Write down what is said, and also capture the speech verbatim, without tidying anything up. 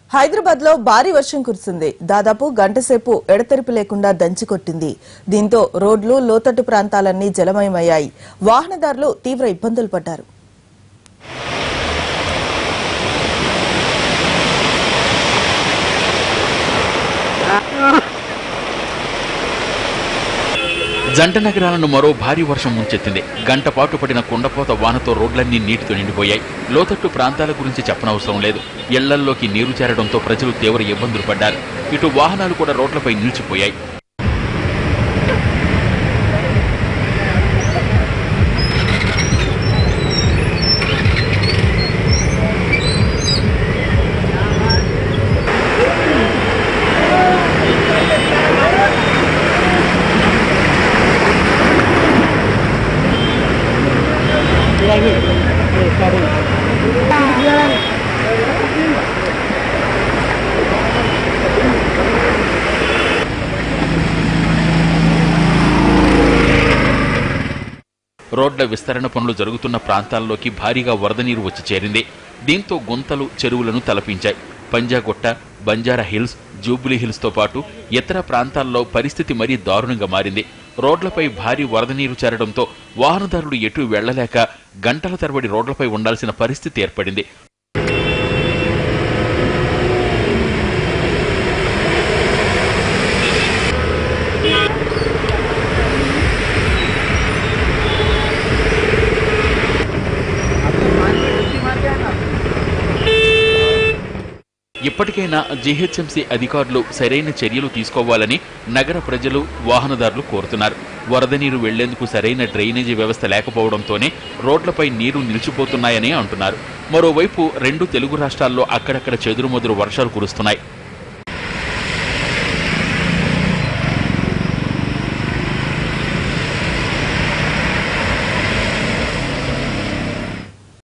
హైదరాబాద్ లో భారీ వర్షం కురిసింది. దాదాపు గంట సేపు ఎడతెరిపి లేకుండా దంచికొట్టింది. దీంతో రోడ్లు లోతట్టు ప్రాంతాలన్నీ జలమయమయ్యాయి. వాహనదారులు తీవ్ర ఇబ్బందులు పడ్డారు. జంట నగరాలను మరో భారీ వర్షం ముంచెత్తింది. గంట పాటు పడిన కుండపోత వానతో రోడ్లన్నీ నీటితో నిండిపోయాయి. లోతట్టు ప్రాంతాల గురించి చెప్పనవసరం లేదు. ఇళ్లల్లోకి నీరు చేరడంతో ప్రజలు తీవ్ర ఇబ్బందులు పడ్డారు. ఇటు వాహనాలు కూడా రోడ్లపై నిలిచిపోయాయి. రోడ్ల విస్తరణ పనులు జరుగుతున్న ప్రాంతాల్లోకి భారీగా వరద నీరు వచ్చి చేరింది. దీంతో గుంతలు, చెరువులను తలపించాయి. Panjagutta, Banjara hills, Jubilee hills తో పాటు ఇతర ప్రాంతాల్లో పరిస్థితి మరీ దారుణంగా మారింది. రోడ్లపై భారీ వరద నీరు చేరడంతో వాహనదారులు ఎటూ వెళ్లలేక గంటల తరబడి రోడ్లపై ఉండాల్సిన పరిస్థితి ఏర్పడింది. ఇప్పటికైనా జీహెచ్ఎంసీ అధికారులు సరైన చర్యలు తీసుకోవాలని నగర ప్రజలు, వాహనదారులు కోరుతున్నారు. వరద నీరు వెళ్లేందుకు సరైన డ్రైనేజీ వ్యవస్థ లేకపోవడంతోనే రోడ్లపై నీరు నిలిచిపోతున్నాయని అంటున్నారు. మరోవైపు రెండు తెలుగు రాష్ట్రాల్లో అక్కడక్కడ చెదురుమదురు వర్షాలు కురుస్తున్నాయి.